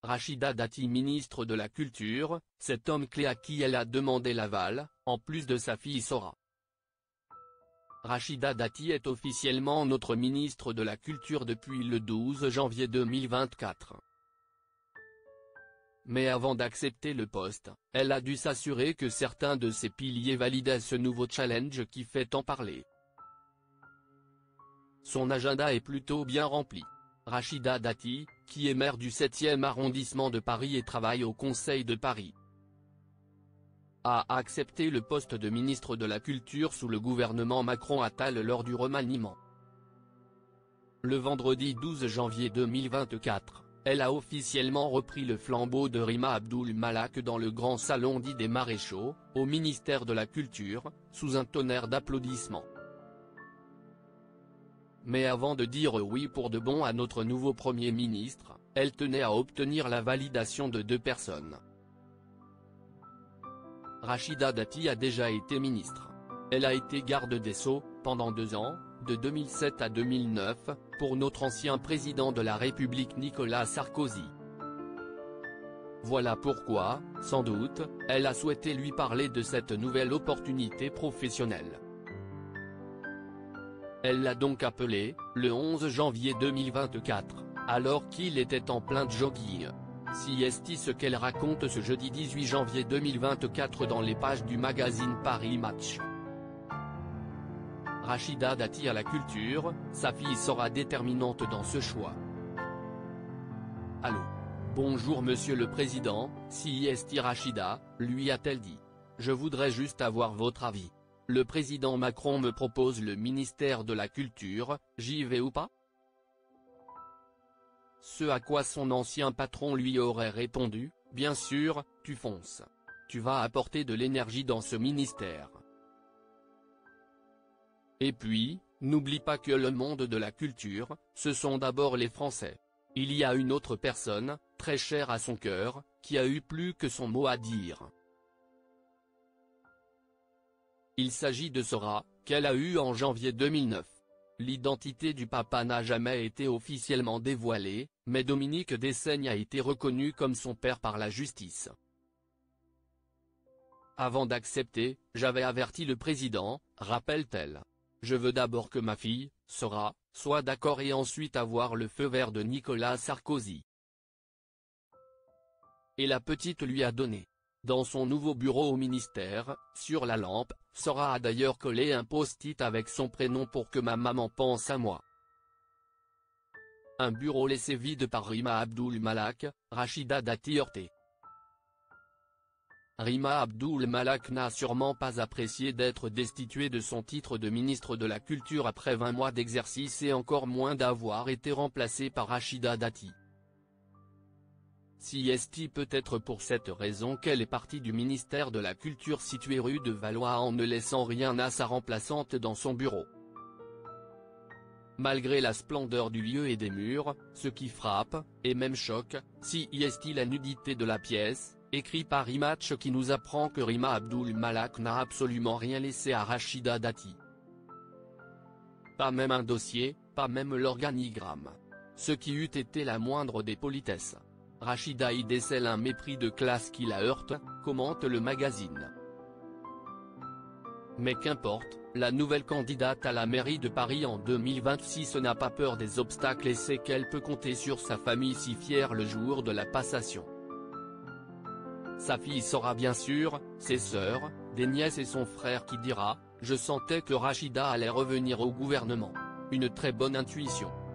Rachida Dati, ministre de la Culture, cet homme clé à qui elle a demandé l'aval, en plus de sa fille Sora. Rachida Dati est officiellement notre ministre de la Culture depuis le 12 janvier 2024. Mais avant d'accepter le poste, elle a dû s'assurer que certains de ses piliers validaient ce nouveau challenge qui fait tant parler. Son agenda est plutôt bien rempli. Rachida Dati, qui est maire du 7e arrondissement de Paris et travaille au Conseil de Paris, a accepté le poste de ministre de la Culture sous le gouvernement Macron-Attal lors du remaniement. Le vendredi 12 janvier 2024, elle a officiellement repris le flambeau de Rima Abdul Malak dans le grand salon dit des Maréchaux, au ministère de la Culture, sous un tonnerre d'applaudissements. Mais avant de dire oui pour de bon à notre nouveau Premier ministre, elle tenait à obtenir la validation de 2 personnes. Rachida Dati a déjà été ministre. Elle a été garde des Sceaux, pendant 2 ans, de 2007 à 2009, pour notre ancien président de la République Nicolas Sarkozy. Voilà pourquoi, sans doute, elle a souhaité lui parler de cette nouvelle opportunité professionnelle. Elle l'a donc appelé, le 11 janvier 2024, alors qu'il était en plein jogging. Si est ce qu'elle raconte ce jeudi 18 janvier 2024 dans les pages du magazine Paris Match. Rachida Dati à la culture, sa fille sera déterminante dans ce choix. Allô. Bonjour Monsieur le Président, si est Rachida, lui a-t-elle dit. Je voudrais juste avoir votre avis. Le président Macron me propose le ministère de la Culture, j'y vais ou pas? Ce à quoi son ancien patron lui aurait répondu, bien sûr, tu fonces. Tu vas apporter de l'énergie dans ce ministère. Et puis, n'oublie pas que le monde de la culture, ce sont d'abord les Français. Il y a une autre personne, très chère à son cœur, qui a eu plus que son mot à dire. Il s'agit de Sora, qu'elle a eue en janvier 2009. L'identité du papa n'a jamais été officiellement dévoilée, mais Dominique Dessaigne a été reconnu comme son père par la justice. Avant d'accepter, j'avais averti le président, rappelle-t-elle. Je veux d'abord que ma fille, Sora, soit d'accord et ensuite avoir le feu vert de Nicolas Sarkozy. Et la petite lui a donné. Dans son nouveau bureau au ministère, sur la lampe, Sora a d'ailleurs collé un post-it avec son prénom pour que ma maman pense à moi. Un bureau laissé vide par Rima Abdul Malak, Rachida Dati heurtée. Rima Abdul Malak n'a sûrement pas apprécié d'être destituée de son titre de ministre de la Culture après 20 mois d'exercice et encore moins d'avoir été remplacée par Rachida Dati. Si est peut-être pour cette raison qu'elle est partie du ministère de la Culture situé rue de Valois en ne laissant rien à sa remplaçante dans son bureau. Malgré la splendeur du lieu et des murs, ce qui frappe, et même choque, si est la nudité de la pièce, écrit par Imatch qui nous apprend que Rima Abdul Malak n'a absolument rien laissé à Rachida Dati. Pas même un dossier, pas même l'organigramme. Ce qui eût été la moindre des politesses. Rachida y décèle un mépris de classe qui la heurte, commente le magazine. Mais qu'importe, la nouvelle candidate à la mairie de Paris en 2026 n'a pas peur des obstacles et sait qu'elle peut compter sur sa famille si fière le jour de la passation. Sa fille saura bien sûr, ses sœurs, des nièces et son frère qui dira « Je sentais que Rachida allait revenir au gouvernement ». Une très bonne intuition.